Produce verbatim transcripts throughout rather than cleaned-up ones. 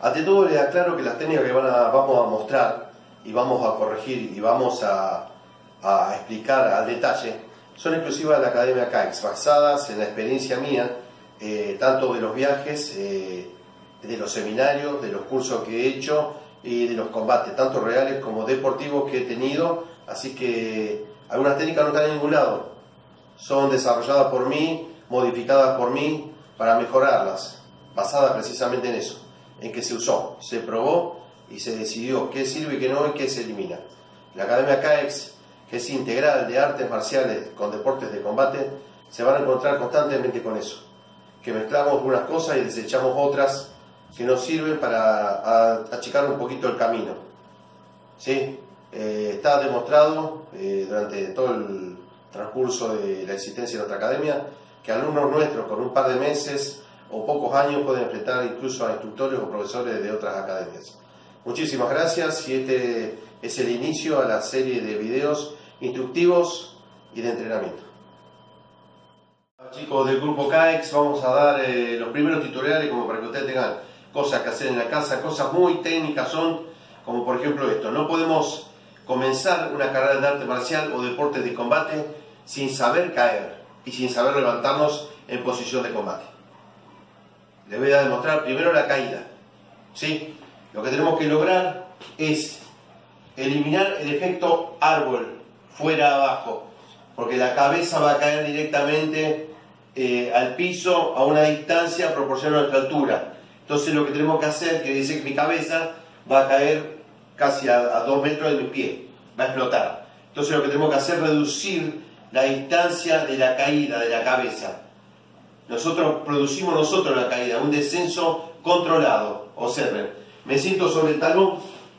Ante todo les aclaro que las técnicas que van a, vamos a mostrar y vamos a corregir y vamos a, a explicar al detalle son exclusivas de la Academia K X, basadas en la experiencia mía, eh, tanto de los viajes, eh, de los seminarios, de los cursos que he hecho y de los combates, tanto reales como deportivos que he tenido. Así que algunas técnicas no están en ningún lado, son desarrolladas por mí, modificadas por mí para mejorarlas, basadas precisamente en eso, en que se usó, se probó y se decidió qué sirve y qué no y qué se elimina. La Academia K X, que es integral de artes marciales con deportes de combate, se van a encontrar constantemente con eso, que mezclamos unas cosas y desechamos otras que nos sirven para a, achicar un poquito el camino. ¿Sí? Eh, está demostrado eh, durante todo el transcurso de la existencia de nuestra academia que alumnos nuestros con un par de meses o pocos años pueden enfrentar incluso a instructores o profesores de otras academias. Muchísimas gracias, y este es el inicio a la serie de videos instructivos y de entrenamiento. Chicos del grupo K X, vamos a dar eh, los primeros tutoriales como para que ustedes tengan cosas que hacer en la casa, cosas muy técnicas son, como por ejemplo esto. No podemos comenzar una carrera de arte marcial o deporte de combate sin saber caer y sin saber levantarnos en posición de combate. Les voy a demostrar primero la caída. ¿Sí? Lo que tenemos que lograr es eliminar el efecto árbol, fuera abajo, porque la cabeza va a caer directamente eh, al piso a una distancia proporcional a nuestra altura. Entonces lo que tenemos que hacer, que dice que mi cabeza va a caer casi a, a dos metros de mi pie, va a explotar. Entonces lo que tenemos que hacer es reducir la distancia de la caída de la cabeza. Nosotros producimos nosotros la caída, un descenso controlado. Observen, me siento sobre el talón,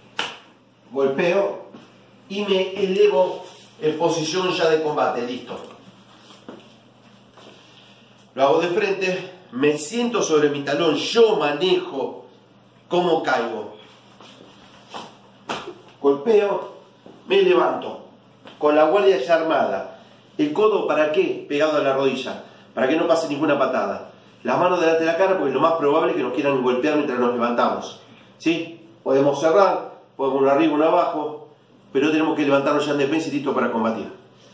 golpeo y me elevo en posición ya de combate, listo. Lo hago de frente, me siento sobre mi talón, yo manejo cómo caigo. Golpeo, me levanto, con la guardia ya armada. ¿El codo para qué? Pegado a la rodilla, para que no pase ninguna patada. Las manos delante de la cara, porque lo más probable es que nos quieran golpear mientras nos levantamos. ¿Sí? Podemos cerrar, podemos uno arriba, uno abajo, pero tenemos que levantarnos ya en defensa y listo para combatir.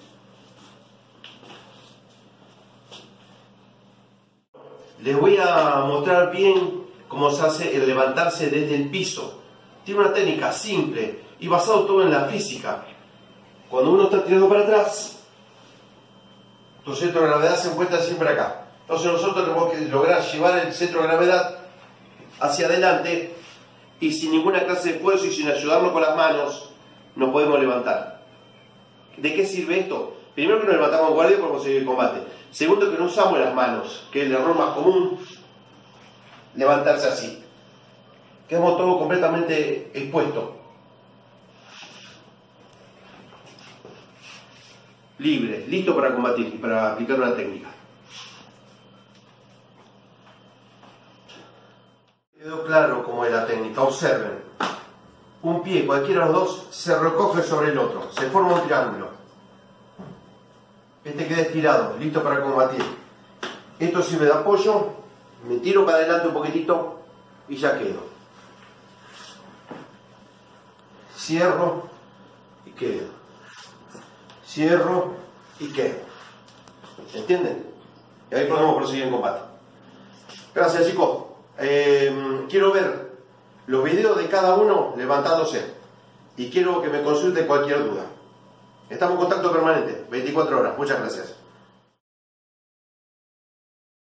Les voy a mostrar bien cómo se hace el levantarse desde el piso. Tiene una técnica simple y basado todo en la física. Cuando uno está tirando para atrás, tu centro de gravedad se encuentra siempre acá. Entonces nosotros tenemos que lograr llevar el centro de gravedad hacia adelante y sin ninguna clase de esfuerzo y sin ayudarnos con las manos, nos podemos levantar. ¿De qué sirve esto? Primero, que nos levantamos en guardia para conseguir el combate. Segundo, que no usamos las manos, que es el error más común, levantarse así. Quedamos todos completamente expuestos. Libre, listo para combatir y para aplicar una técnica. Quedó claro cómo es la técnica. Observen. Un pie, cualquiera de los dos, se recoge sobre el otro. Se forma un triángulo. Este queda estirado, listo para combatir. Esto sirve de apoyo. Me tiro para adelante un poquitito y ya quedo. Cierro y quedo. Cierro y quedo. ¿Entienden? Y ahí podemos proseguir en combate. Gracias, chicos. Eh, quiero ver los videos de cada uno levantándose y quiero que me consulten cualquier duda. Estamos en contacto permanente, veinticuatro horas. Muchas gracias.